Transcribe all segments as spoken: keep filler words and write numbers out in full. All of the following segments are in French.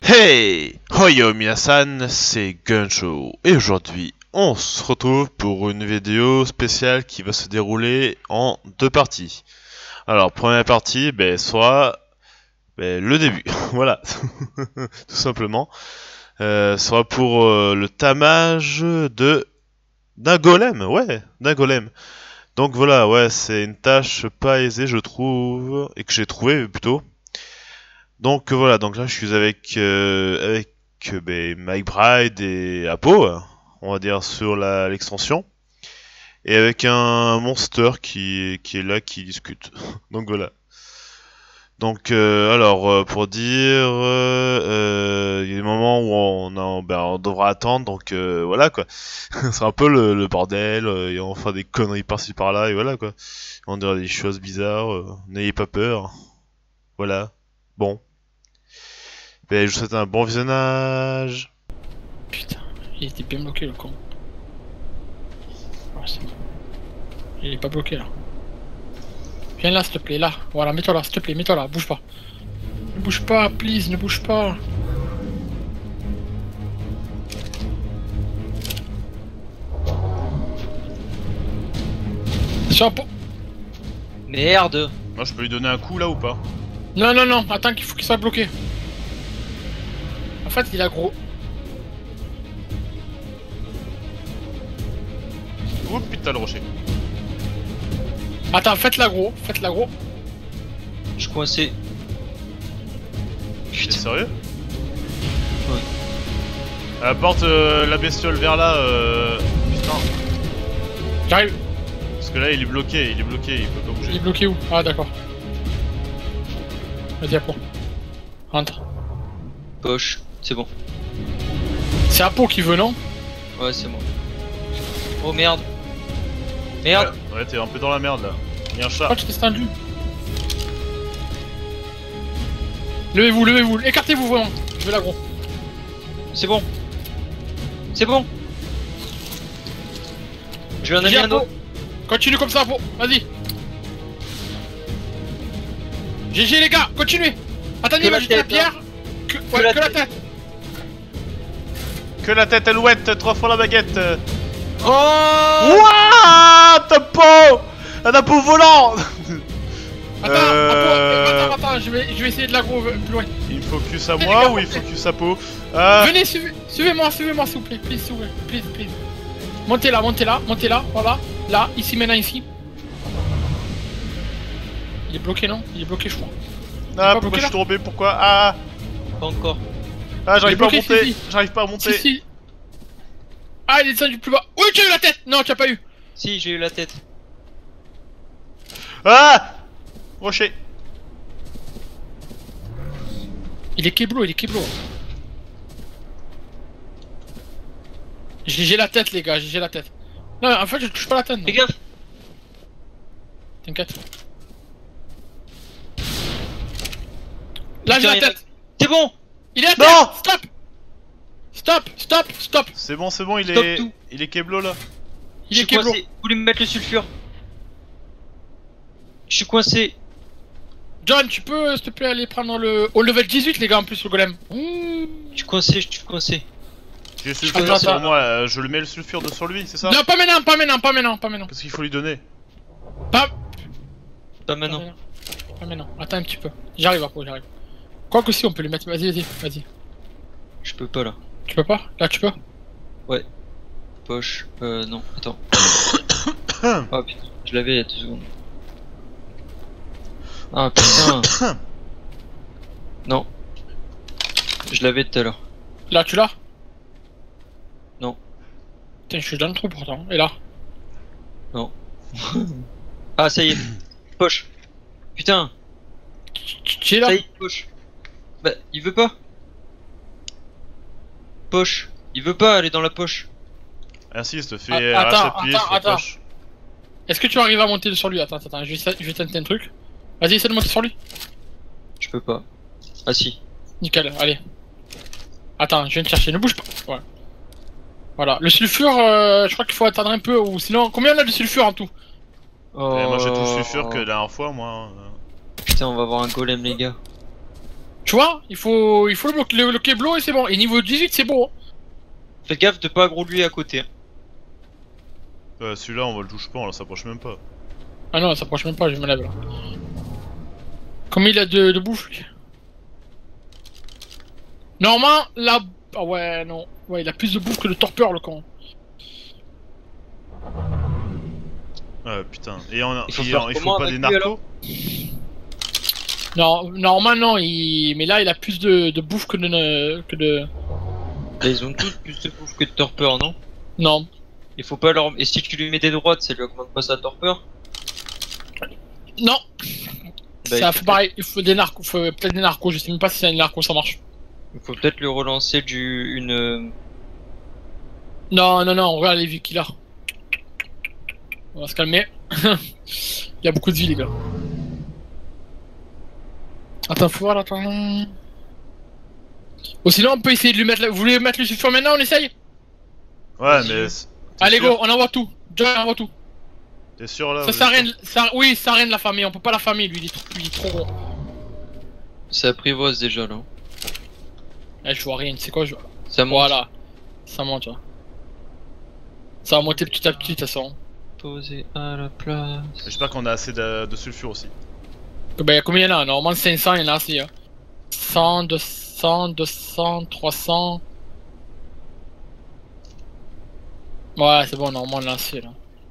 Hey! Hoyo minasan, c'est Guncho et aujourd'hui on se retrouve pour une vidéo spéciale qui va se dérouler en deux parties. Alors première partie, ben, soit ben, le début, voilà, tout simplement. Euh, soit pour euh, le tamage de d'un golem, ouais, d'un golem. Donc voilà, ouais, c'est une tâche pas aisée je trouve, et que j'ai trouvé plutôt. Donc euh, voilà, donc là je suis avec euh, avec euh, ben, Mike Bride et Apo, euh, on va dire sur la l'extension, et avec un monster qui qui est là qui discute. Donc voilà. Donc euh, alors euh, pour dire, euh, euh, il y a des moments où on en- ben, on devra attendre, donc euh, voilà quoi. C'est un peu le, le bordel, euh, et on fera des conneries par-ci par-là et voilà quoi. On dira des choses bizarres, euh, n'ayez pas peur. Voilà. Bon. Ben, je vous souhaite un bon visionnage. Putain, il était bien bloqué le con. Ah, c'est bon. Il est pas bloqué là. Viens là s'il te plaît, là. Voilà, mets-toi là, s'il te plaît, mets-toi là, bouge pas. Ne bouge pas, please, ne bouge pas. Sur un pot. Merde. Moi, je peux lui donner un coup là ou pas? Non, non, non, attends qu'il faut qu'il soit bloqué. En fait, il a gros. Oh putain, le rocher. Attends, faites-la gros, faites-la gros. Je suis coincé. T'es Putain. sérieux? Ouais. Apporte euh, la bestiole vers là, euh... putain. J'arrive. Parce que là, il est bloqué, il est bloqué, il peut pas Il est bouger. bloqué où? Ah, d'accord. Vas-y, Apo. Rentre. Poche. C'est bon. C'est Apo qui veut, non? Ouais, c'est moi. Oh merde. Merde. Ouais, ouais, t'es un peu dans la merde là. Il y a un chat. Pourquoi tu t'es stendu? Levez-vous, levez-vous, écartez-vous vraiment. Je vais l'aggro. C'est bon. C'est bon. Je vais en J'ai amener un Apo. autre. Continue comme ça, Apo. Vas-y. G G les gars, continuez. Attendez, Que il va la jeter la tête, pierre. Que, ouais, la que la tête. tête. Que la tête alouette, trois fois la baguette. Oh. Wouah, Topo, un apo volant. Attends, Euh. Apo, attends, attends, je vais, je vais essayer de l'aggro euh, plus loin. Il focus à Les moi gars, ou il portez. focus à Po? Ah, Venez, suivez- suivez-moi, suivez-moi s'il vous plaît, please, s'il vous plaît, please, please. Montez là, montez là, montez là, voilà, là, ici, maintenant, ici. Il est bloqué, non? Il est bloqué, je crois. ah pas pourquoi bloqué, je suis là tombé? Pourquoi? Ah, Pas encore. ah, j'arrive Il est pas à bloqué, monter. si, si. J'arrive pas à Si, monter. si. Ah, il est descendu plus bas. Oui, tu as eu la tête. Non, tu as pas eu. Si, j'ai eu la tête. Ah, rocher. Il est Keblo, il est Keblo. J'ai j'ai la tête, les gars, j'ai j'ai la tête. Non, en fait, je touche pas la tête. non. Fais gaffe. T'inquiète. Là, j'ai Putain, la il a- tête. C'est bon. Il est à Non. terre. Stop. Stop, stop, stop. C'est bon, c'est bon, il Stop est, tout. il est Keblo là. Il Je est suis Keblo. coincé. Vous voulez me mettre le sulfure? Je suis coincé. John, tu peux, s'il te plaît, aller prendre le... Au level dix-huit, les gars, en plus, le golem. Mmh. Je suis coincé. Je suis coincé. J'ai le Attends, sulfure sur attends. moi, euh, je le mets le sulfure de sur lui, c'est ça? Non, pas maintenant, pas maintenant, pas maintenant, pas maintenant. Qu'est-ce qu'il faut lui donner? Pas... Pas maintenant. Pas maintenant. Attends un petit peu. J'arrive, après, j'arrive. Quoi que si, on peut lui mettre... Vas-y, vas-y, vas-y. Je peux pas là. Tu peux pas? Là, tu peux? Poche. Euh non. Attends. Oh putain. Je l'avais il y a deux secondes. Ah putain. Non. Je l'avais tout à l'heure. Là, tu l'as? Non. Putain, je suis dans le trou pourtant. Et là? Non. Ah ça y est. Poche. Putain. Tu tu es là? Ça y est, poche. Bah, il veut pas. Poche. Il veut pas aller dans la poche. Insiste, fais Ah, arrache attends, appuyé attends, sur la attends. poche. Est-ce que tu arrives à monter sur lui? Attends, attends, je vais, essa- je vais tenter un truc. Vas-y, essaie de monter sur lui. Je peux pas. Ah si. Nickel, allez. Attends, je viens te chercher, ne bouge pas. Ouais. Voilà, le sulfure, euh, je crois qu'il faut attendre un peu, ou sinon... Combien on a de sulfure en tout? Oh. Eh, moi j'ai tout le sulfure que la dernière fois, moi. euh. Putain, on va avoir un golem, les gars. Tu vois, il faut, il faut le bloquer, le, le Keblo et c'est bon. Et niveau dix-huit, c'est beau. Hein. Fais gaffe de pas aggro lui à côté. Hein. Ouais, celui-là, on va le touche pas, on la s'approche même pas. Ah non, ça s'approche même pas, je me lève là. Combien il a de, de bouffe lui? Normalement, là. Ah ouais, non. Ouais, il a plus de bouffe que le torpeur, le con. Ouais, putain. Et on a, Il faut, il, faire il faut comment pas avec des lui, narcos? Non, normalement, non. Il... Mais là, il a plus de, de bouffe que de. que de. Là, ils ont tous plus de bouffe que de torpeur, non? Non. Il faut pas leur. Et si tu lui mets des droites, ça lui augmente pas sa torpeur? Non. Bah, Ça il fait faut pareil, il faut des narcos, faut peut-être des narcos, je sais même pas si c'est un narco ça marche. Il faut peut-être lui relancer du. une. Non, non, non, regarde les vies qu'il a. On va se calmer. Il y a beaucoup de vie, les gars. Attends, faut voir, attends. Ou sinon, on peut essayer de lui mettre. La... Vous voulez mettre le sulfure maintenant, on essaye? Ouais, mais. t'es Allez, sûr go, on envoie tout. John, on envoie tout. T'es sûr là? Ça, vous ça êtes rien, ça, oui, ça rien de la famille, on peut pas la famille, lui, il est trop, il est trop gros. Ça apprivoise déjà là. Eh, je vois rien, tu sais quoi, je vois. Ça monte. Voilà. Ça monte, là. Ça va monter petit à petit, de toute façon. Posé à la place. J'espère qu'on a assez de, de sulfure aussi. Bah, y'a combien là? Normalement cinq cents, il y en a assez. Hein. cent, deux cents, deux cents, trois cents. Ouais, c'est bon, normalement on a assez là.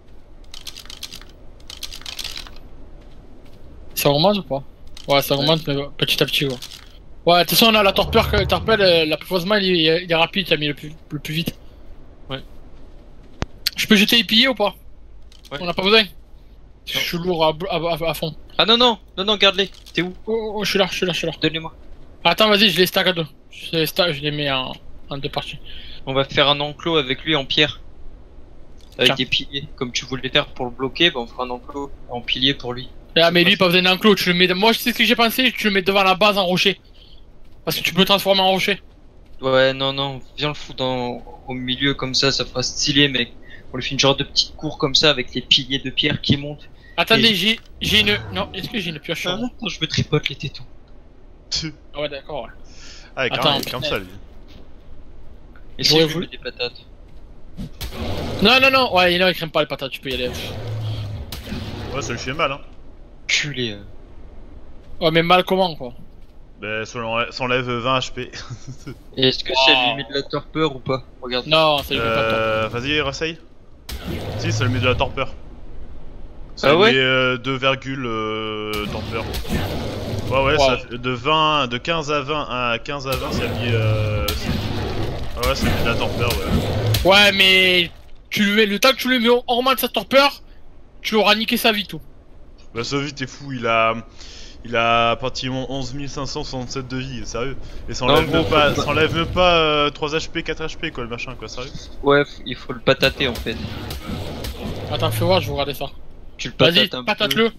Ça augmente ou pas? Ouais, ça augmente mais petit à petit quoi. Ouais, de toute façon on a la torpeur, la torpeur, l'apprivoisement il, est- il est rapide, t'as mis le plus, le plus vite. Ouais. Je peux jeter les piliers ou pas? Ouais. On a pas besoin. Je suis lourd à, à, à, à fond. Ah non, non, non, non, garde-les. T'es où? Oh, oh, oh, je suis là, je suis là, je suis là. Donnez-moi. Attends, vas-y, je les stack à deux. Je les stack, je les mets en, en deux parties. On va faire un enclos avec lui en pierre. Avec Tiens. des piliers. Comme tu voulais faire pour le bloquer, bah on fera un enclos en pilier pour lui. Ah mais lui pas besoin d'enclos, tu le mets. Moi je sais ce que j'ai pensé, tu le mets devant la base en rocher. Parce que tu peux le transformer en rocher. Ouais, non, non, viens le foutre dans... au milieu comme ça, ça fera stylé, mec. On lui fait une genre de petite cour comme ça avec les piliers de pierre qui montent. Attendez, Et- j'ai j'ai une. Non, est-ce que j'ai une pioche sur Ah, moi? attends, je me tripote les tétons. Ah ouais d'accord ouais. Ah, ouais, Attends, carrément, il est comme ça lui. Et si J'aurais je lui voulu- mets des patates? Non non non, ouais non il crème pas les patates, tu peux y aller. Ouais, ça lui fait mal hein. Culé. euh. Ouais mais mal comment quoi. Bah, ça l'enlève- ça enlève vingt H P. Et est-ce que ça Wow. lui met de la torpeur ou pas? Regarde. Non, ça lui fait pas de temps. Euh. Vas-y, réessaye. Si, ça lui met de la torpeur. Ça Ah lui ouais met euh, deux virgule euh, torpeur. Ouais, ouais, Wow. ça fait de vingt, de quinze à vingt à quinze à vingt, ça lui. Euh... Ah ouais, ça lui met de la torpeur, ouais. Ouais mais tu lui mets le temps que tu lui mets hors mal de sa torpeur, tu auras niqué sa vie tout. Bah, ça vite, t'es fou, il a. Il a pratiquement onze mille cinq cent soixante-sept de vie, sérieux. Et ça Non, enlève gros, même pas, faut pas- ça enlève même pas euh, trois H P, quatre H P quoi, le machin quoi, sérieux. Ouais, f- il faut le patater en fait. Attends, fais voir, je vais regarder ça. Tu le Vas-y, patates un peu. patate-le.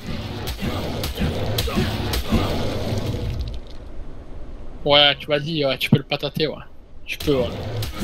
Ouais, tu vas dire, ouais, tu peux le patater, ouais. Tu peux, ouais.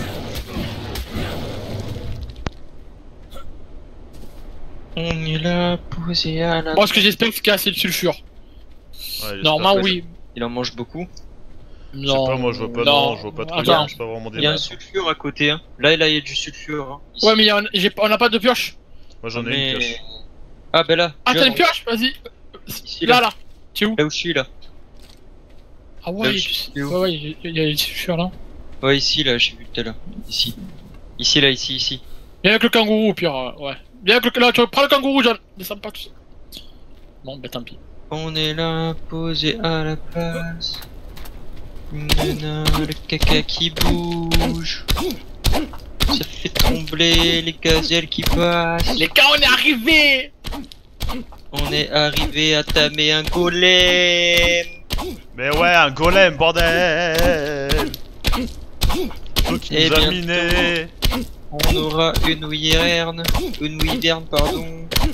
On est là, posé à la... Moi, ce que j'espère, c'est qu'il y a assez de sulfure. Ouais, j'espère Normalement, que- oui. Il en mange beaucoup. Je sais pas, moi je vois pas, non, je vois pas trop, Attends. je sais pas vraiment des Il y a un masses. sulfure à côté. Hein. Là, là, il y a du sulfure. Hein. Ici. Ouais, mais il y a un- j'ai- on n'a pas de pioche. Moi j'en ai Mais- une pioche. Ah, bah là. Ah, John, t'as une pioche? Vas-y. Ici, Là, là. là. Tu es où? Là où je suis, là. Ah Là ouais, où il je suis, y a- ouais, ouais, il y a- il y a du sulfure là. Ouais, ici, là, j'ai vu tout à l'heure. Ici. Ici, là, ici, ici. Viens avec le kangourou, au pire, euh, ouais. Viens avec le. Là, tu prends le kangourou, John. Descends pas tout ça. Bon, bah tant pis. On est là, posé à la place. Nana, le caca qui bouge. Ça fait trembler les gazelles qui passent. Les gars, on est arrivé! On est arrivé à tamer un golem. Mais ouais, un golem, bordel! Toi qui Eh nous a bien, miné! On aura une wyvern. Une wyvern, pardon.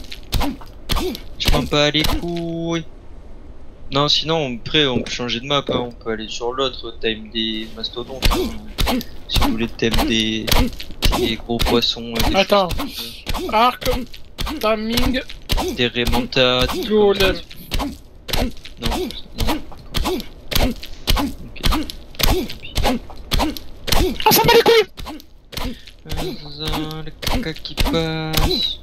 Je m'en bats les couilles. Non, sinon, après, on peut changer de map. Hein. On peut aller sur l'autre, time des mastodontes. hein. Si vous voulez, thème des, des gros poissons. et Des Attends. choses comme Arc, timing, ça. Des remontades. golem. Non, non. Ah, ça m'a les couilles! Euh, le caca qui passe.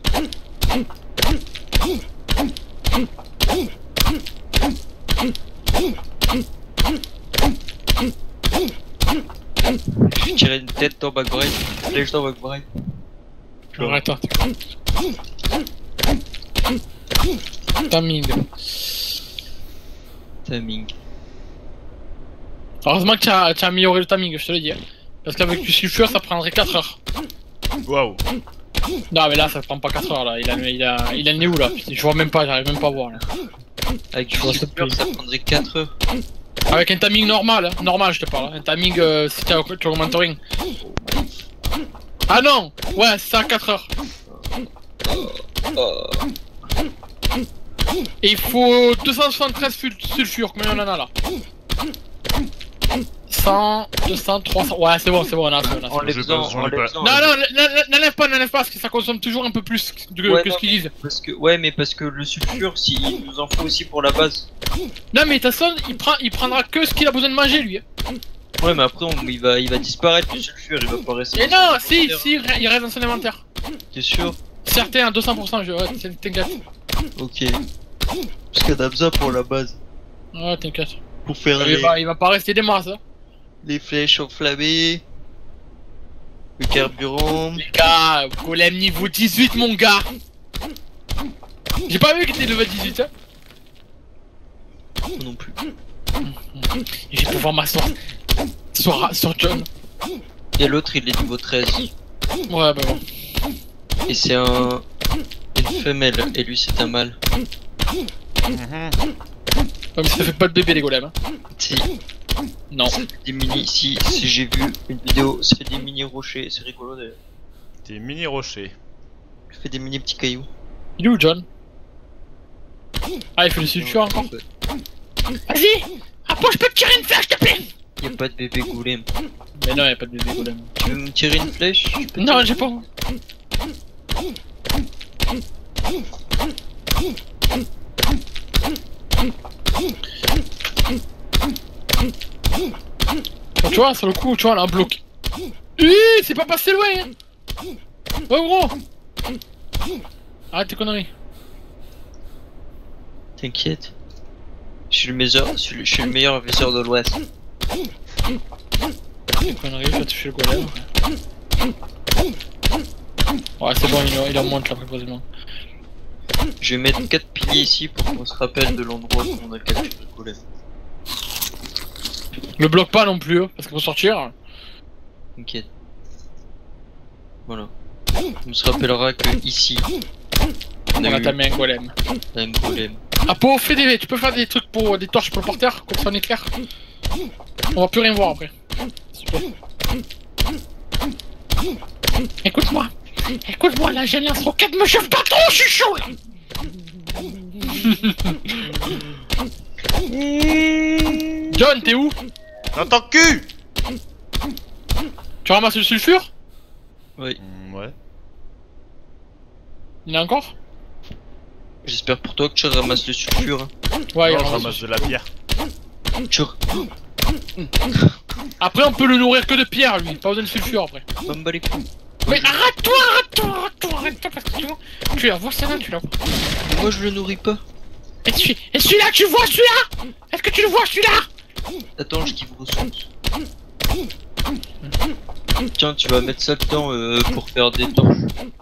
Je vais tirer une tête dans McBride. Flèche dans McBride. Arrête, toi. Timing. Timing. Heureusement que tu as, tu as amélioré le timing, je te le dis. Parce qu'avec du sulfure, ça prendrait quatre heures. Waouh. Non, mais là, ça prend pas quatre heures là. Il a, il a, il a le nez où là? Je vois même pas, j'arrive même pas à voir là. Avec du vois, sulfure, ça prendrait quatre heures. Avec un timing normal, hein. Normal, je te parle. Un timing, euh, si tu augmentes rien. Ah non! Ouais, c'est ça, quatre heures. Oh. Et il faut deux cent soixante-treize sulfures, combien on en a là? cent, deux cents, trois cents. Ouais, c'est bon, c'est bon, on a ça. On les faisant, on les faisant. Non, non, n'enlève pas, n'enlève pas, parce que ça consomme toujours un peu plus que, ouais, que ce qu'ils disent. Parce que, ouais, mais parce que le sulfure, si, il nous en faut aussi pour la base. Non, mais de toute façon, il, prend, il prendra que ce qu'il a besoin de manger lui. Ouais, mais après, on, il, va, il va disparaître le sulfure, il va pas rester. Et non, si, si, il reste dans son inventaire. T'es sûr? Certain, à deux cents pour cent, je. Ouais, t'inquiète. Ok. Parce qu'on a besoin pour la base. Ouais, t'inquiète. Pour faire il, les... va, il va pas rester des masses, hein. Les flèches enflammées. Le carburant. Les gars, golem niveau dix-huit, mon gars. J'ai pas vu qu'il était level dix-huit, hein. Moi non plus. Et je vais pouvoir m'asseoir sur, sur John. Et l'autre, il est niveau treize. Ouais, bah bon. Et c'est un... une femelle, et lui c'est un mâle. Comme ça fait pas de bébé les golems. Hein. Si. Non. Ça fait des mini... Si, si j'ai vu une vidéo, ça fait des mini rochers, c'est rigolo d'ailleurs. Des mini rochers. Ça fait des mini petits cailloux. Il est où John? Ah, il fait le sulfure encore. Vas-y! Après, je peux te tirer une flèche, s'il te plaît! Y'a pas de bébé golem. Mais non, y'a pas de bébé golem. Tu veux me tirer une flèche? Non, j'ai pas. Bon, tu vois, sur le coup, tu vois, elle a un bloc. Hé, c'est pas passé loin! Hein. Ouais, gros! Arrête tes conneries. T'inquiète. Je suis le meilleur, je suis le, je suis le meilleur viseur de l'Ouest. Tes conneries, je vais toucher le golem. Ouais, c'est bon, il, il en monte là, précisément. Je vais mettre quatre piliers ici pour qu'on se rappelle de l'endroit où on a capturé le golem. Le bloque pas non plus, hein, parce qu'il faut sortir. T'inquiète. Voilà. On se rappellera que ici, on a, a tamé un golem. Un golem. Ah, pour fais des, tu peux faire des trucs pour des torches pour le porteur, comme ça on est clair. On va plus rien voir après. Super. Écoute-moi, écoute-moi, là j'ai un lance-roquette, me chauffe pas trop, je suis chaud là. John, t'es où? Dans ton cul! Tu ramasses le sulfure? Oui. Mmh, ouais. Il y en a encore? J'espère pour toi que tu ramasses le sulfure. Hein. Ouais, non, il je ramasse. ramasse de la pierre. Tu... Après, on peut le nourrir que de pierre, lui. Pas besoin de sulfure après. Va me bats les couilles. Mais arrête-toi, arrête-toi, arrête-toi, arrête-toi, parce que tu vois. Tu la vois, c'est là, tu la vois. Mais moi, je le nourris pas. Et celui- et celui-là, tu vois celui-là? Est-ce que tu le vois celui-là? Attends, je dis ressources. Tiens, tu vas mettre ça dedans euh, pour faire des torches.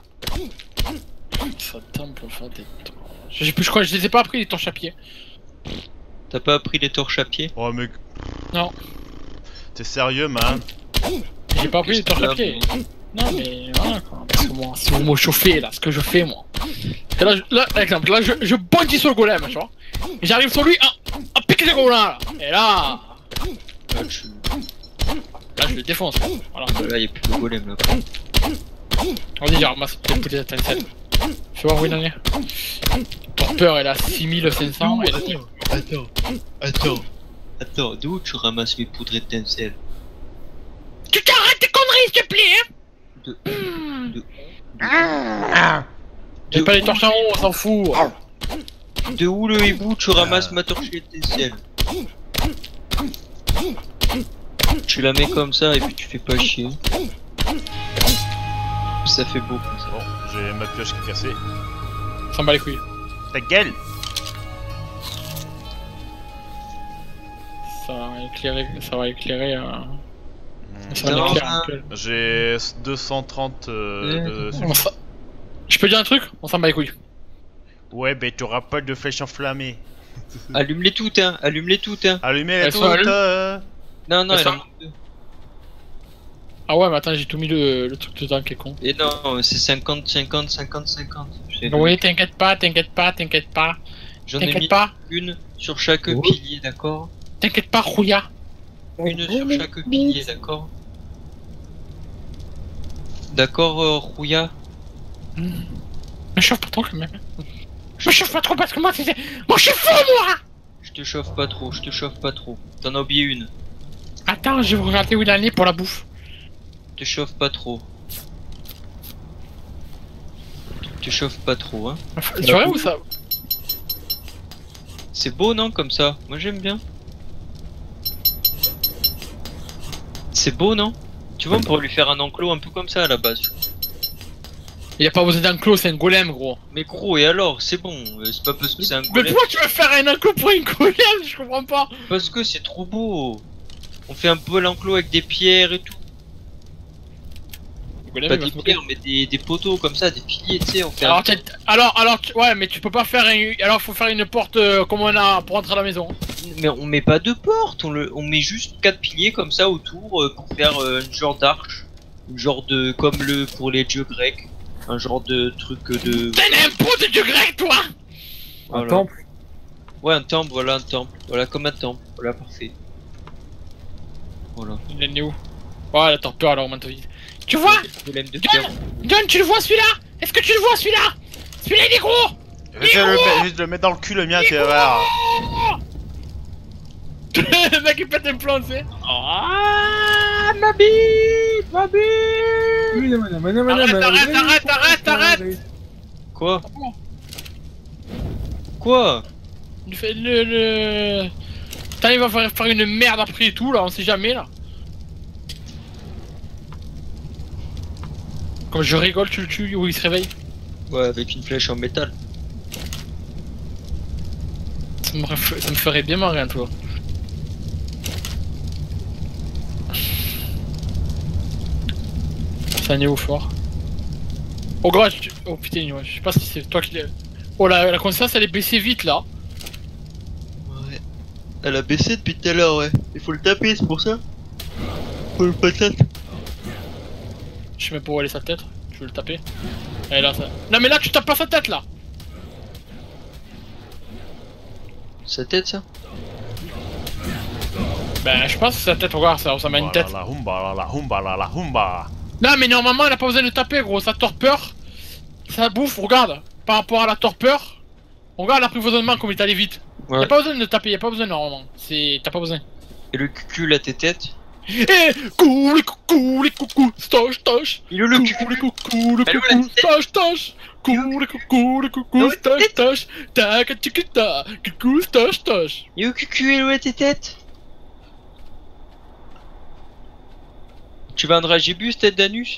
Ça tombe pour faire des torches. Je, je crois que je les ai pas appris les torches à pied. T'as pas appris les torches à pied? Oh, mec. Non. T'es sérieux, man? J'ai pas appris les torches à pied. Non mais voilà quoi. Parce que moi, si vous me chauffez là, ce que je fais moi. Parce que là, je, là, exemple, là je, je bondis sur le golem, tu vois. Et j'arrive sur lui, à, à piquer le golem là. Et là. Là, tu... Là je le défonce. Voilà. Bah, là, y'a plus de golem là. Vas-y, j'ai ramassé des petites étincelles. Fais voir où il en est. Torpeur elle a six mille cinq cents. Et... Attends, attends, attends, d'où tu ramasses les poudres étincelles? Tu t'arrêtes tes conneries s'il te plaît hein. De... Mmh. de... Ah. J'ai pas les torches en haut, on s'en fout. De où le hibou tu ramasses ma torche étincelle? Tu la mets comme ça et puis tu fais pas chier. Ça fait beau comme ça. Bon, j'ai ma pioche qui est cassée. Ça me bat les couilles. Ta gueule! Ça va éclairer. Ça va éclairer. Euh... Hmm. Ça va Non, éclairer non. un peu. J'ai deux cent trente euh, de... On s'en- Je peux dire un truc? On s'en bat les couilles. Ouais, mais t'auras pas de flèches enflammées. Allume-les toutes, hein. Allume-les toutes, hein. Allumez les Elles sont toutes! allumées. euh. Non, non, Elles elle en sont- manque deux. Ah ouais, mais attends, j'ai tout mis le, le truc dedans qui est con. Et non, c'est cinquante, cinquante, cinquante, cinquante. J'ai- Oui, t'inquiète pas, t'inquiète pas, t'inquiète pas. J'en ai T'inquiète mis pas, une sur chaque Oh. pilier, d'accord? t'inquiète pas, Rouya. Une sur chaque pilier, d'accord? D'accord, euh, Rouya? Me chauffe pas trop quand même. Me chauffe pas trop parce que moi, c'est. Moi, je suis fou, moi! Je te chauffe pas trop, je te chauffe pas trop. T'en as oublié une. Attends, je vais regarder où il en est pour la bouffe. Je te chauffe pas trop. Je te chauffe pas trop, hein. Tu vois où ça? C'est beau, non, comme ça? Moi, j'aime bien. C'est beau, non? Tu vois, on pourrait lui faire un enclos un peu comme ça à la base. Il y a pas besoin d'enclos, c'est un golem, gros. Mais gros, et alors? C'est bon, euh, c'est pas parce que c'est un Mais golem. pourquoi tu veux faire un enclos pour une golem? Je comprends pas. Parce que c'est trop beau. On fait un peu l'enclos avec des pierres et tout. Le golem, Pas il va des se moquer. pierres, mais des, des poteaux comme ça, des piliers, tu sais. On fait un- Alors, t'as- alors, alors, tu- ouais, mais tu peux pas faire un. Alors, faut faire une porte euh, comme on a pour entrer à la maison. Mais on met pas de porte, on, le... on met juste quatre piliers comme ça autour euh, pour faire euh, un genre d'arche. Un genre de. Comme le pour les dieux grecs. Un genre de truc de. T'es un impôt de dieu grec, toi! Un Voilà. temple. Ouais, un temple, voilà, un temple. Voilà, comme un temple. Voilà, parfait. Voilà. Il en est où? Ouais, la torpeur, alors, augmente vite. Tu vois? Golem de John, pierre. John, tu le vois celui-là? Est-ce que tu le vois celui-là? Celui-là, il est gros! Je vais le, mettre- je vais le mettre dans le cul le mien, tu vas voir. Le mec, il pète un plomb, tu sais. Ah, ma bite, ma bite! Arrête, arrête, arrête, arrête, arrête. Quoi? Quoi? Il fait le. le... Putain, il va faire, faire une merde après et tout, là, on sait jamais, là. Quand je rigole, tu le tues ou il se réveille. Ouais, avec une flèche en métal. Ça me, ref- ça me ferait bien marrer, hein, toi. Ça en est où fort? Oh gros, tu... oh putain, ouais, je sais pas si c'est toi qui l'as. Oh la, la conscience elle est baissée vite là. Ouais. Elle a baissé depuis tout à l'heure, ouais. Il faut le taper, c'est pour ça. Faut le patate. Je sais même pas où elle est sa tête. Je veux le taper. Elle est là, ça. Non mais là tu tapes pas sa tête là. Sa tête, ça? Ben je pense que sa tête, regarde, ça ressemble à une tête. La humba, la la humba, la la humba. Non mais normalement elle a pas besoin de taper gros, sa torpeur, ça bouffe, regarde. Par rapport à la torpeur, regarde l'apprivoisonnement comme il est allé vite. Ouais. Y'a pas besoin de taper, y'a pas besoin normalement. C'est. T'as pas besoin. Et le cucul à tes têtes? Eh, coucou les coucou les coucou, stoche stoche. Il est le Coucou les coucou les Elle est où, coucou, la tête? stoche stoche. Coucou les coucou les coucou, stoche stoche. Tac tchikita, coucou stoche stoche. Et au cucul, il est où à tes têtes? Tu vas un dragibus, tête d'anus?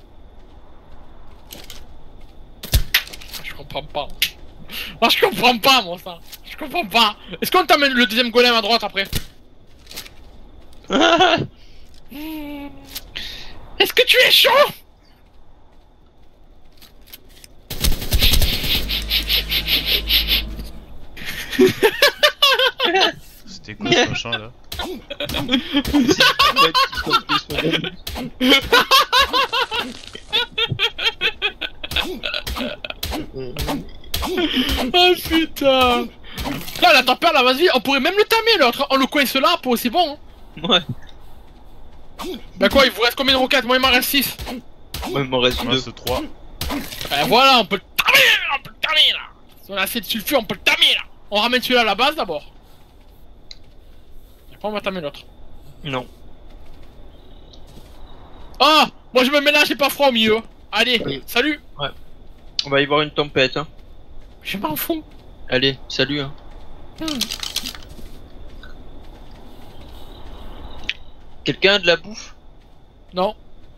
Je comprends pas. Moi je comprends pas moi ça. Je comprends pas. Est-ce qu'on t'amène le deuxième golem à droite après? Est-ce que tu es chaud? C'était quoi ce machin là? Oh putain. Là la tempère là vas-y, on pourrait même le tamer l'autre. On le coince là pour c'est bon. Hein. Ouais. Bah quoi, il vous reste combien de roquettes? Moi il m'en reste six. Moi, il m'en reste Moi deux. c'est trois. Bah voilà, on peut le tamer, on peut le tamer là. Si on a assez de sulfure, on peut le tamer là. On ramène celui-là à la base d'abord. Et après on va tamer l'autre. Non. Ah, moi je me mets là, j'ai pas froid au milieu. Allez, Oui. salut. On va y voir une tempête, hein. Je m'en fous. Allez, salut, hein. Hmm. Quelqu'un a de la bouffe? Non.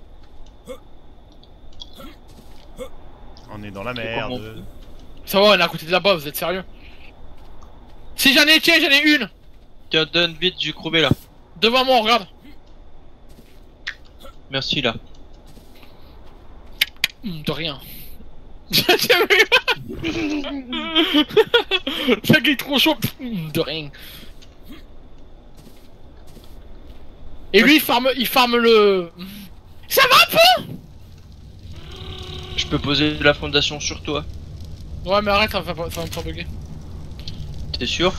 On est dans la comment merde. on fait? Ça va, on est à côté de là-bas, vous êtes sérieux? Si j'en ai, tiens, j'en ai une! Tiens, donne vite, j'ai crevé là. Devant moi, regarde! Merci là. Hum, de rien. Tiens, mais- Le gars est trop chaud! Hum, de rien. Et lui, il farme, il farme le... Ça va un peu? Je peux poser la fondation sur toi. Ouais, mais arrête, ça va, pas- ça va me faire bugger. T'es sûr?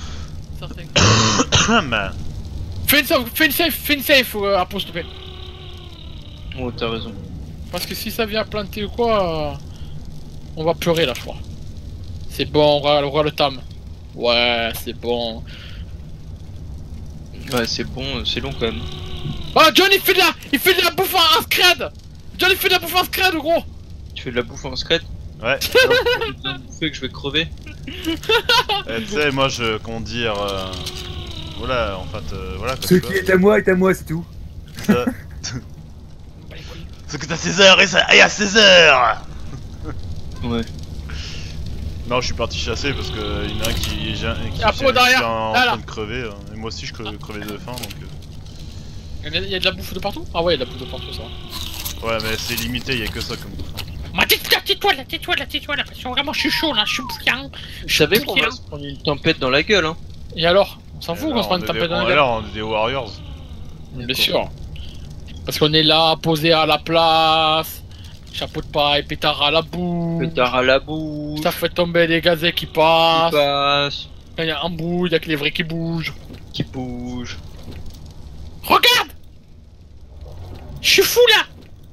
Mais- Fais une safe, fais une safe, fais une safe, euh, à pause, s'il te plaît. Oh, t'as raison. Parce que si ça vient planter ou quoi, euh, on va pleurer là, je crois. C'est bon, on va, on va le tam. Ouais, c'est bon. Ouais, c'est bon, c'est long quand même. Oh, John, il fait de la, il fait de la bouffe en scred. John, il fait de la bouffe en scred, gros. Tu fais de la bouffe en secret? Ouais. J'ai besoin de bouffer que je vais crever. Eh, tu sais, moi je. Comment dire. Euh... Voilà, en fait, euh, voilà. quoi, Ce tu qui vois. est à moi est à moi, c'est tout. Ça. Ce que t'as seize heures et ça. Et à seize heures. Ouais. Non, je suis parti chasser parce que il y en a un qui, qui, qui, Ah, qui- pour derrière, qui est en là, là. train de crever. hein. Et moi aussi je cre- crevais de faim donc. Il y, a, il y a de la bouffe de partout? Ah ouais, il y a de la bouffe de partout, ça. euh, Ouais, mais c'est limité, il y a que ça comme bouffe. hein. Ma tais-toi, tais-toi, là, tais-toi, là, tais-toi, là. Parce que vraiment, je suis chaud, là, je suis bouillant. Je savais qu'on bouillant. va se prendre une tempête dans la gueule, hein. Et alors? On s'en Et fout qu'on alors, se prenne on une est tapette des- dans la on- gueule? Alors, on est des Warriors. Bien sûr. Parce qu'on est là, posé à la place. Chapeau de paille, pétard à la bouche. Pétard à la bouche. Ça fait tomber des gazets qui Qui passent. passe. Quand il y a un bout, il y a que les vrais qui bougent. Qui bouge. Regarde! Je suis fou là!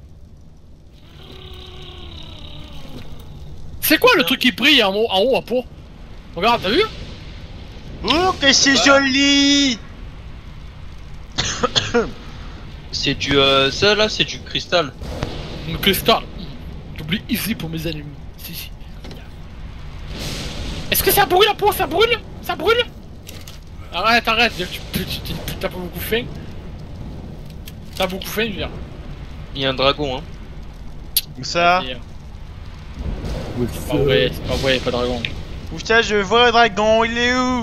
C'est quoi le truc qui brille en haut, en haut à peau? Regarde, t'as vu? Oh, que c'est Ah. joli! C'est du. Euh, ça là, c'est du cristal. Le cristal. J'oublie easy pour mes ennemis. Si, si. Est-ce que ça brûle la peau? Ça brûle? Ça brûle? Arrête, arrête, tu tu- tu- t'as pas beaucoup faim? T'as beaucoup faim, je veux dire. Il y a un dragon, hein. Où ça? Et, euh, What's C'est pas vrai, c'est pas vrai, pas de dragon. Où ça? Je vois le dragon, il est où?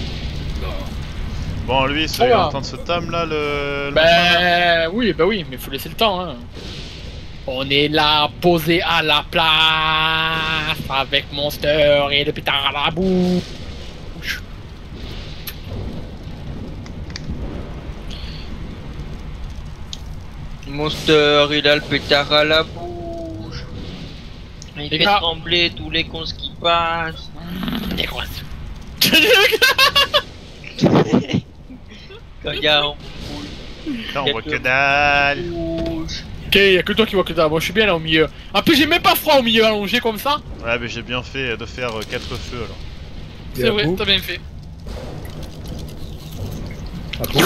Bon, lui, c'est Oh là. en train de se tam là le. le machin, là. Bah oui, bah oui, mais faut laisser le temps, hein. On est là, posé à la place, avec Monster et le pétard à la bouche. Monster, il a le pétard à la bouche. Il Les fait gars. trembler tous les cons qui passent. Des grosses. Quand il y a un Putain, on voit que dalle. bouche. Ok, y'a que toi qui vois que ça, moi je suis bien là au milieu. En plus j'ai même pas froid au milieu allongé comme ça. Ouais, mais j'ai bien fait de faire euh, quatre feux alors. C'est vrai, t'as bien fait. Ah bon?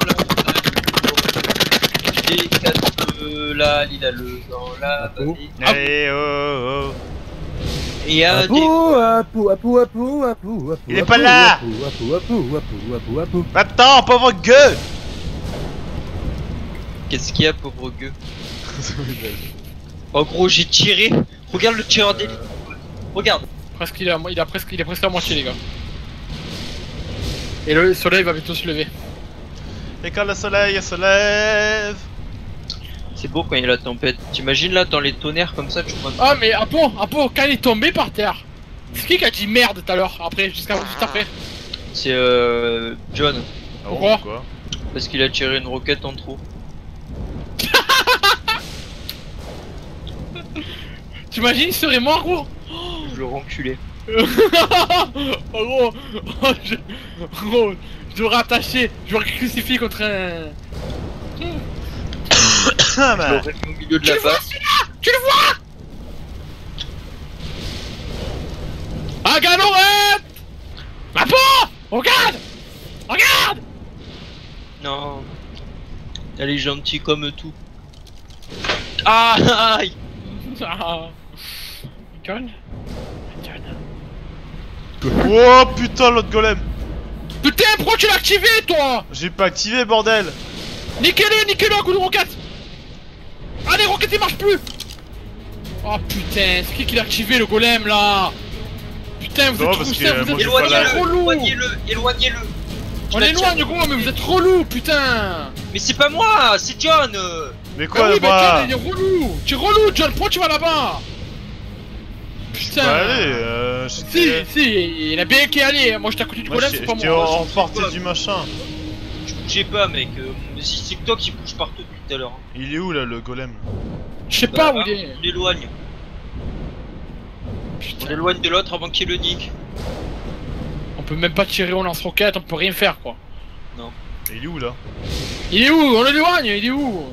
Les quatre feux, là, il a le dans la Oh. vallée. Ah. Eh oh, oh. Et il y a des... Apou, apou, apou, apou, apou, apou, Il est apou, pas là. apou, apou, apou, apou, apou, apou. Attends, pauvre gueule. Qu'est-ce qu'il y a, pauvre gueux? En gros, j'ai tiré. Regarde le tireur d'élite. Regarde. Presque il, a, il, a presque, il est presque à moitié les gars. Et le soleil va bientôt se lever. Et quand le soleil se lève. C'est beau quand il y a la tempête. T'imagines là, dans les tonnerres comme ça, tu vois. Ah mais Apo, Apo, quand il est tombé par terre, c'est qui qui a dit merde tout à l'heure, après, jusqu'à juste après? C'est euh. John. Ah, Pourquoi quoi? Parce qu'il a tiré une roquette en trop. T'imagines, il serait mort gros? Je l'aurais enculé. Oh gros, oh, je... gros, je l'aurais attaché, je l'aurais crucifié contre un... Ah, Je bah. l'aurais mis au milieu de Tu la le vois base. celui-là? Tu le vois? Ah galorette! Apo! Regarde! Regarde! Non. Elle est gentille comme tout. Ah, aïe. Ah. John? John? Oh putain, l'autre golem. Putain, pourquoi tu l'as activé toi? J'ai pas activé, bordel. Niquez-le, niquez-le à coup de roquette. Allez, roquette il marche plus. Oh putain, c'est qui qui l'a activé le golem là? Putain, vous Non, êtes parce trop que, euh, vous moi, êtes j'ai pas la- Éloignez-le, relou. éloignez-le, éloignez-le. On éloigne gros, mais vous êtes relou, putain. Mais c'est pas moi, c'est John. euh. Mais Ah quoi oui, mais là-bas? John, il est relou. Tu es relou, John, pourquoi tu vas là-bas? Putain. Bah allez, euh, Si, j'étais... si, il a bien qu'à aller. Moi j'étais à côté du Moi golem, j'étais c'est pas j'étais moi. en je sais partie pas. du machin. Je bougeais pas, mec. euh, Si c'est que toi qui bouge partout depuis tout à l'heure. hein. Il est où là le golem? Je sais Bah, pas où hein, il est. On l'éloigne. On Putain. l'éloigne de l'autre avant qu'il le nique. On peut même pas tirer au lance-roquette, on peut rien faire quoi. Il est où là? Il est où? On l'éloigne, il est où? On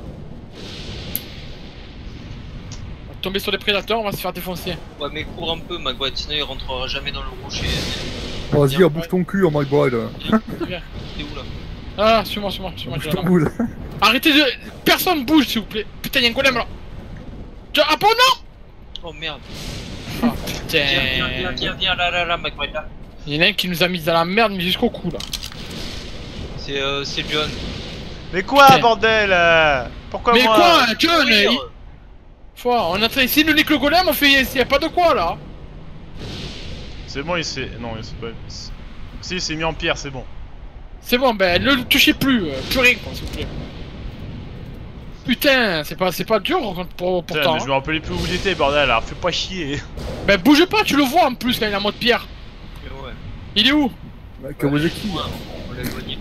va tomber sur des prédateurs, on va se faire défoncer. Ouais, mais cours un peu, Magwad, sinon il rentrera jamais dans le rocher. Vas-y, on bouge ton cul, oh my boy, là. T'es où là? Ah, suis-moi, suis-moi, suis-moi. Bouge John. ton boule. Arrêtez de. Personne bouge s'il vous plaît. Putain, y'a un golem là. John- Ah bon non? Oh merde. Ah Viens, viens, viens, putain. viens, viens, là, là, là, Magwad, là. Y'en a un qui nous a mis dans la merde, mais jusqu'au cou là. C'est euh, c'est John. Mais quoi Putain. bordel euh Pourquoi Mais moi? quoi, John? Courir. il- Faut, on a essayé de niquer le golem, on fait. Y'a pas de quoi là. C'est bon, il s'est... Non, il s'est pas... Si, il s'est mis en pierre, c'est bon. C'est bon, ben ne le touchez plus, euh, plus rien quoi, s'il vous plaît. Putain, c'est pas, c'est pas dur pour, Putain, pourtant. mais je hein. me rappelais plus où il était, bordel, alors fais pas chier. Ben bouge pas, tu le vois en plus quand il est en mode pierre. Mais ouais. Il est où? Bah, Kawasaki. Ouais, on l'a éloigné.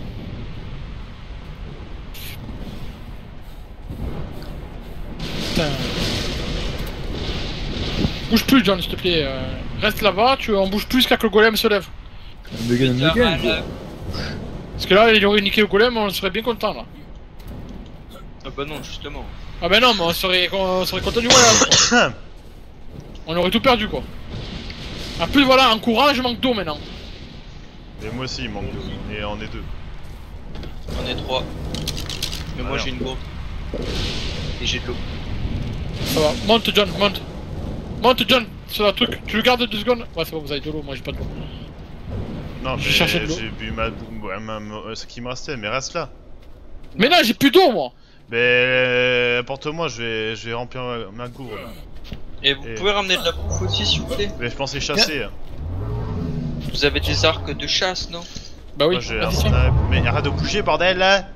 Putain. Bouge plus, John, s'il te plaît. euh, Reste là-bas, tu, on bouge plus jusqu'à que le golem se lève. Megan Putain, Megan. malade. Parce que là, il aurait niqué le golem, on serait bien content là. Ah bah non, justement. Ah ben non, mais on serait, on serait content du voyage. On aurait tout perdu quoi. En plus, voilà, en courant, je manque d'eau maintenant. Et moi aussi, il manque deux. Et on est deux. On est trois. Mais moi Ah, j'ai une gourde. Et j'ai de l'eau. Ça va, monte, John, monte. Monte, John, sur la truc. Tu le gardes deux secondes? Ouais, c'est bon, vous avez de l'eau, moi j'ai pas de l'eau. Non, mais Je cherchais de l'eau. j'ai bu ma... ouais, ma... ma- ce qui me restait, mais reste là. Mais non, j'ai plus d'eau moi. Mais euh, apporte-moi, je vais, je vais remplir ma, ma gourde. Et vous Et- pouvez ramener de la bouffe aussi s'il vous plaît. Mais je pensais chasser. hein. Vous avez des arcs de chasse, non? Bah oui, Moi j'ai un vas-y, tiens. snipe. Mais arrête de bouger, bordel là.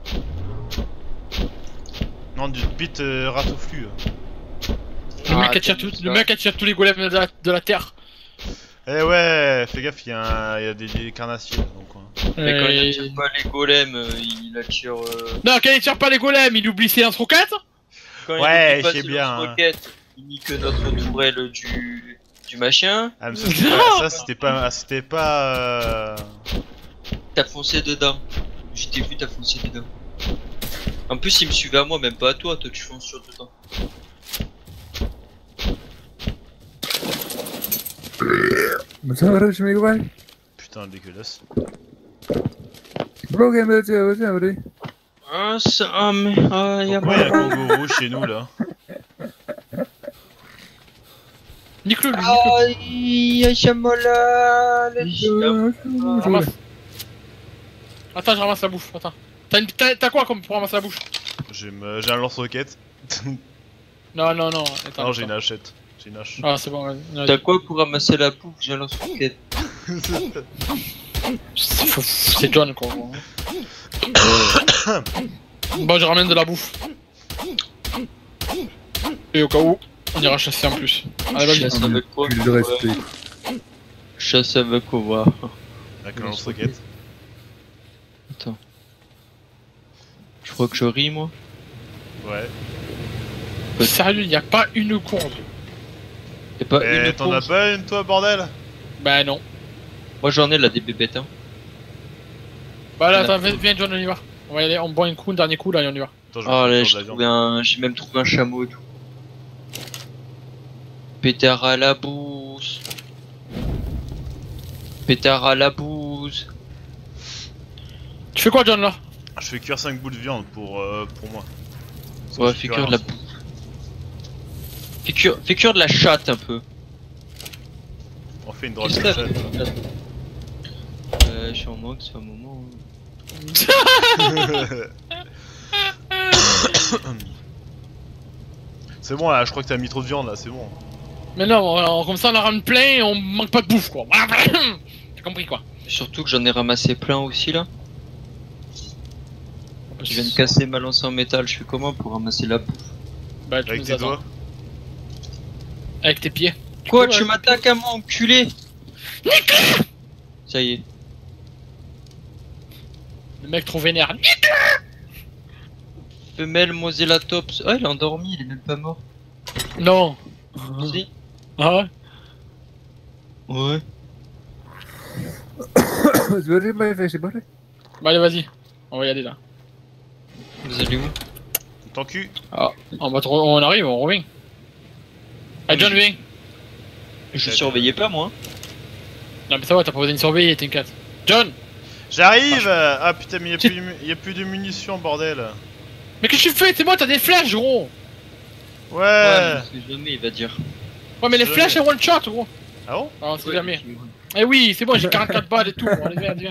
Non, du bite euh, rat au flux. Le Ah, mec attire t'as tout, vu le ça. mec attire tous les golems de la, de la terre. Eh ouais, fais gaffe, il y, a un- il y a des, des carnassiers dans le coin. Mais quand il Euh, attire pas les golems, euh, il attire. Euh... Non, quand il tire pas les golems, il oublie ses lance-roquettes. Quand Ouais, il oublie pas je sais ses bien, hein. lance-roquettes, il nique notre tourelle du. du machin. Ah, mais ça c'était pas. Ça c'était pas. ah, C'était pas. Euh... T'as foncé dedans. Je t'ai vu, t'as foncé dedans. En plus, il me suivait à moi, même pas à toi. Toi, tu fonces sur dedans. Mais ça va, je m'éloigne. Putain, dégueulasse. Bro, game, vas-y, vas-y, vas-y. Ah, ça. Ah, mais. Ah, y'a Pourquoi il y a pas. un kangourou chez nous là? Nique-le, lui, nique-le. Aïe, aïe, chamola. Ramasse. Attends, je ramasse la bouffe. Attends. T'as une- T'as t'as quoi comme pour ramasser la bouffe? J'ai me- j'ai un lance-roquette. Non, non, non. Attends, Non, j'ai une attends. hachette. J'ai une hache. Ah, c'est bon, vas-y, vas-y. T'as quoi pour ramasser la bouffe? J'ai un lance-roquette. C'est fou, c'est John quoi. Bon, je ramène de la bouffe. Et au cas où, on ira chasser en plus. Allez, vas-y. Chasse avec quoi? Puis le respect. Chasse avec quoi? Voilà. Avec un lance-roquette. Attends. Je crois que je ris, moi. Ouais. Sérieux, y a pas une courbe. Y'a pas Eh, une t'en as course. pas une toi, bordel? Bah non. Moi j'en ai là des bébêtes, hein. Bah là, Là. attends, viens, viens, John, on y va. On va y aller, on boit un coup, un dernier coup, là, et on y va. Attends, je vais Oh prendre là, de j'ai la trouvé viande. un. J'ai même trouvé un chameau et tout. Pétard à la bouse. Pétard à la bouse. Tu fais quoi, John, là? Je fais cuire cinq bouts de viande pour, euh, pour moi. Parce que Ouais, j'ai fais plus cuire de rien. la bouse. Fais cuire, fais cuire de la chatte un peu. On fait une drôle de Qu'est-ce que chatte. t'as fait? Euh, je suis en manque, c'est un moment. hein. C'est bon là, je crois que t'as mis trop de viande là, c'est bon. Mais non, alors, comme ça on en ramène plein et on manque pas de bouffe quoi. T'as compris quoi. Surtout que j'en ai ramassé plein aussi là. Je viens de casser ma lance en métal, je fais comment pour ramasser la bouffe? Bah, tu Avec nous tes attends. doigts. Avec tes pieds. Quoi, peux, tu euh, m'attaques à moi, enculé? Ça y est. Le mec trop vénère. Femelle Mozellatops. Ah, il est endormi, il est même pas mort. Non. Si. Ah ouais. Ouais. Tu veux aller, bah, j'ai pas fait. Bah allez vas-y. On va y aller là. Vous allez où? Ton cul. On, va te re- on arrive, on revient. Allez John viens. Je surveillais pas moi. Non mais ça va, t'as pas besoin de surveiller, t'inquiète. John. J'arrive. Ah putain, mais y'a plus, y a plus de munitions, bordel. Mais qu'est-ce que tu fais? C'est moi, t'as des flèches gros. Ouais. Ouais, mais c'est jamais, il va dire. Ouais mais les Je flèches elles one shot gros. Ah bon? Ah on sait Ouais, jamais. mais- Eh oui, c'est bon, j'ai quarante-quatre balles et tout. Allez viens, viens.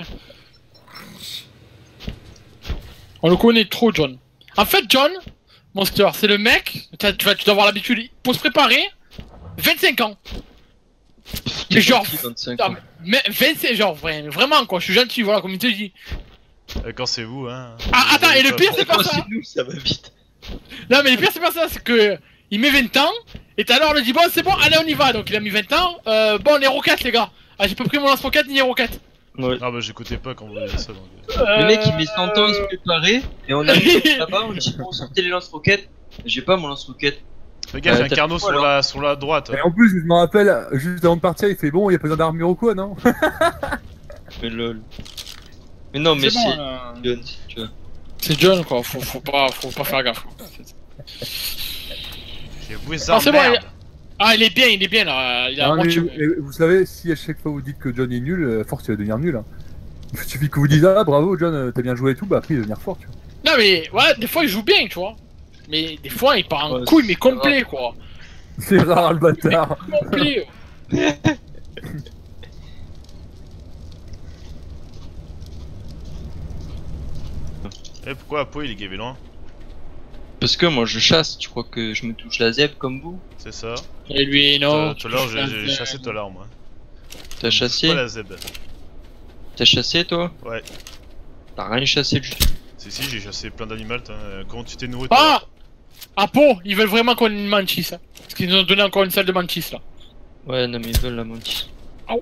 On le connaît trop John. En fait John, Monster, c'est le mec, t'as- tu, vas, tu dois avoir l'habitude, pour se préparer, vingt-cinq ans. Mais genre, Qui, vingt-cinq non, ans. mais vingt-cinq, genre vraiment, vraiment quoi, je suis gentil, voilà, comme il te dit. Euh, Quand c'est vous, hein. Ah attends, et le pire c'est pas Quand ça. c'est nous, ça va vite. Non mais le pire c'est pas ça, c'est que il met vingt ans, et tout à l'heure on lui dit bon c'est bon, allez on y va, donc il a mis vingt ans, euh, bon les roquettes les gars. Ah j'ai pas pris mon lance-roquette ni les roquettes. Ouais. Ah bah j'écoutais pas quand vous avez dit ça donc. Euh... Le mec il met cent ans à se préparer, et on arrive là-bas, on dit bon sortez les lance-roquettes. J'ai pas mon lance-roquette. Fais gaffe, Euh, y'a un t'as carnot fait quoi, sur alors la, sur la droite. Et en plus, je me rappelle, juste avant de partir, il fait bon, y'a pas besoin d'armure ou quoi, non? Mais lol. Mais non, mais C'est c'est. bon, euh, John, tu vois. c'est John quoi, faut, faut, pas, faut pas faire gaffe. Quoi. J'ai Wizard Ah, c'est bon, merde. Ah il est bien, il est bien là, il a Non, mais moitié- vous, et vous savez, si à chaque fois vous dites que John est nul, euh, force il va devenir nul. Hein. Il suffit que vous disiez ah bravo John, euh, t'as bien joué et tout, bah après il va devenir fort, tu vois. Non mais ouais, des fois il joue bien, tu vois. Mais des fois il part en Ouais, couille c'est mais pas complet quoi. C'est rare le bâtard. Complet. Eh pourquoi Apo il est gavé loin? Parce que moi je chasse, tu crois que je me touche la zèbre comme vous? C'est ça. Et lui non. Tout à l'heure j'ai j'ai chassé tout à l'heure moi. T'as chassé? Pas la zeb. T'as chassé toi? Ouais. T'as rien chassé du tout. Si si j'ai chassé plein d'animaux. euh, Comment tu t'es nourri? Ah à Pau, ils veulent vraiment qu'on ait une mantis. Hein. Parce qu'ils nous ont donné encore une salle de mantis là. Ouais, non mais ils veulent la mantis. Au.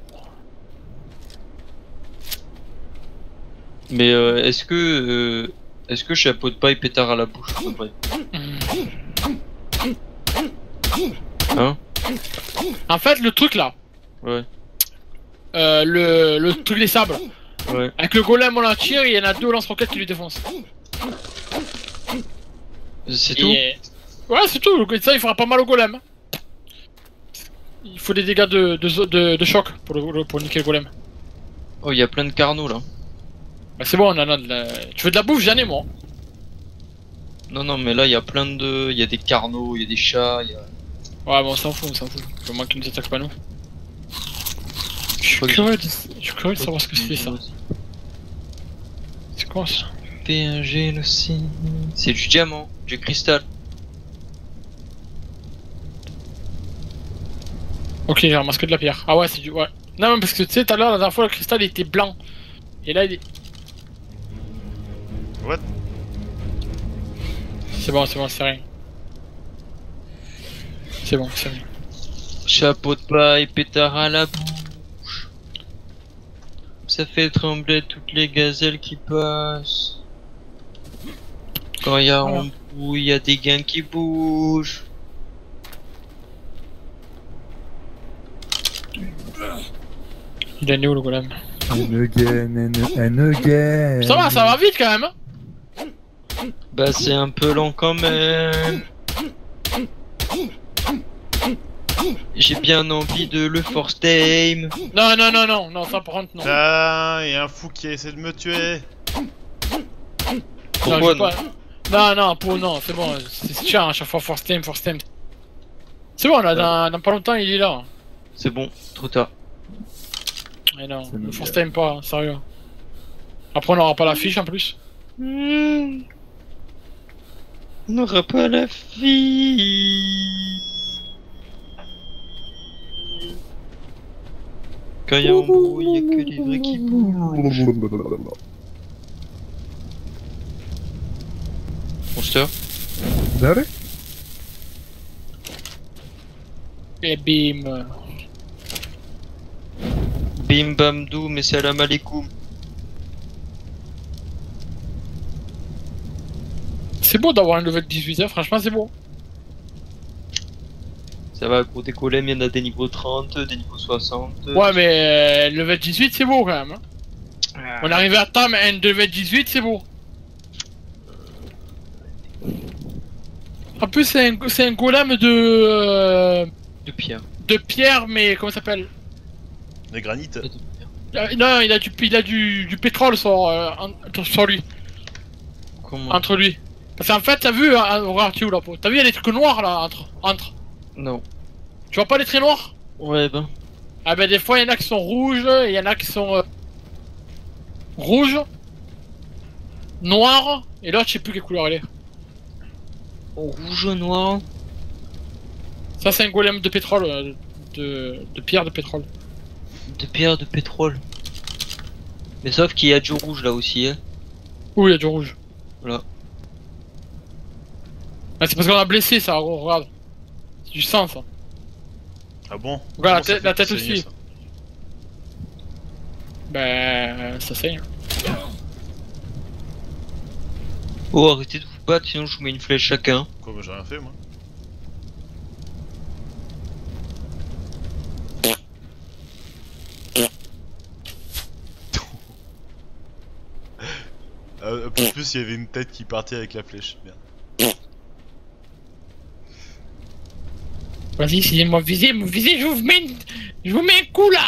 Mais euh, est-ce que. Euh, est-ce que chapeau de paille pétard à la bouche en vrai? Hein? En fait le truc là, Ouais. euh, le, le truc des sables, Ouais. avec le golem on la tire, il y en a deux lance-roquettes qui lui défoncent. C'est tout? Et... Ouais c'est tout, le- ça il fera pas mal au golem. Il faut des dégâts de, de, de, de choc pour, le, pour niquer le golem. Oh, il y a plein de carnaux là. Bah c'est bon, on en a de la... Tu veux de la bouffe, j'en ai moi. Non, non, mais là il y a plein de. Il y a des carnaux, il y a des chats, il y a. Ouais bon on s'en fout, on s'en fout. Faut moins qu'ils nous attaquent pas nous. Je suis crois que curieux de... Je suis curieux de savoir ce que c'est ça. C'est quoi ça? P un génocide. C'est du diamant, du cristal. Ok, j'ai ramassé que de la pierre. Ah ouais, c'est du... Ouais. Non, mais parce que tu sais, tout à l'heure, la dernière fois, le cristal il était blanc. Et là, il est... What? C'est bon, c'est bon, c'est rien. C'est bon, c'est rien. Chapeau de paille, pétard à la bouche. Ça fait trembler toutes les gazelles qui passent. Quand il y a Voilà. un bout, il y a des gains qui bougent. Il est né où le golem? And again, and, and again. Ça va, ça va vite quand même. Hein. Bah c'est un peu long quand même. J'ai bien envie de le force tame. Non, non, non, non, non, ça par contre, non. Ah, y'a un fou qui essaie de me tuer. non, Pourquoi j'ai pas... non, non, pour non, c'est bon, c'est chiant à chaque fois, force time, force time. C'est bon, là, dans, dans pas longtemps, il est là. C'est bon, trop tard. Mais non, C'est le bon, force gars. time pas, hein, sérieux. Après, on aura pas la fiche en plus. On n'aura pas la fille. Quand il y a embrouille, il n'y a que les vrais qui bougent. Monster. Allez. Et bim. Bim bam doum et salam alaikum. C'est beau d'avoir un level dix-huit, hein, franchement c'est beau. Ça va, gros, des golems, il y en a des niveaux trente, des niveaux soixante. Ouais mais euh, level dix-huit c'est beau quand même. Hein. On est arrivé à temps mais un level dix-huit c'est beau. En plus c'est un, c'est un golem de... Euh, De pierre. de pierre mais comment ça s'appelle? Les granites. Et de pierre. Euh, Non il a du, il a du, du pétrole sur, euh, en- sur lui. Comment? Entre lui. Parce qu'en fait t'as vu, hein, regarde tu es où là, t'as vu il y a des trucs noirs là entre, entre. Non. Tu vois pas les traits noirs? Ouais, ben. Ah ben des fois il y en a qui sont rouges, et il y en a qui sont euh, rouges, noirs, et l'autre je sais plus quelle couleur elle est. Rouge, noir. Ça c'est un golem de pétrole, euh, de, de pierre de pétrole. De pierre, de pétrole. Mais sauf qu'il y a du rouge là aussi, hein. Ouh il y a du rouge. Voilà. Ah, c'est parce qu'on a blessé ça, gros, regarde. C'est du sang ça. Ah bon? Regarde la Comment ça tête- fait la tête saigner, aussi. ça Ben ça saigne. Oh, arrêtez de vous battre, sinon je vous mets une flèche chacun. Quoi, moi j'ai rien fait moi. Euh, en plus, il y avait une tête qui partait avec la flèche. Merde. Vas-y, essayez de me viser, me viser, je vous mets une... je vous mets un coup là.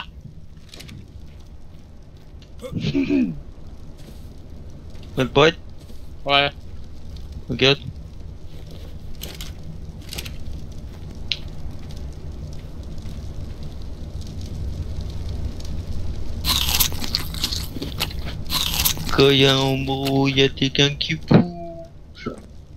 Mal prête? Ouais. Regarde. Quand il y a un embrouille, il y a quelqu'un qui bouge.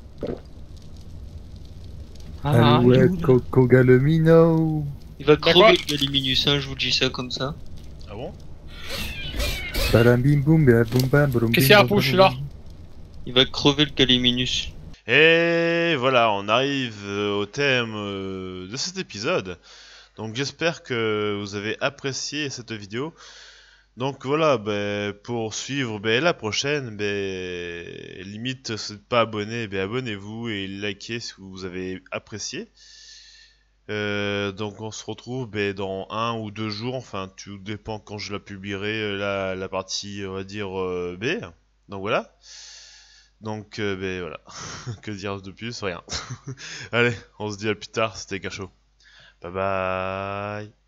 Ah, Alouette, Coco Galomino. il va D'accord. crever le Galiminus, hein, je vous dis ça comme ça. Ah bon? Balam bim boum, bam boum bam, boum, Qu'est-ce qu'il y a, bim, Pou, boum, je suis là. boum. Il va crever le Galiminus. Et voilà, on arrive euh, au thème euh, de cet épisode. Donc j'espère que vous avez apprécié cette vidéo. Donc voilà, ben, pour suivre ben, la prochaine, ben, limite si vous n'êtes pas abonné, ben, abonnez-vous et likez si vous avez apprécié. Euh, donc on se retrouve ben, dans un ou deux jours, enfin tout dépend quand je la publierai, euh, la, la partie on va dire euh, B. Donc voilà. Donc euh, ben voilà, que dire de plus, rien. Allez, on se dit à plus tard, c'était Gacho. Bye bye.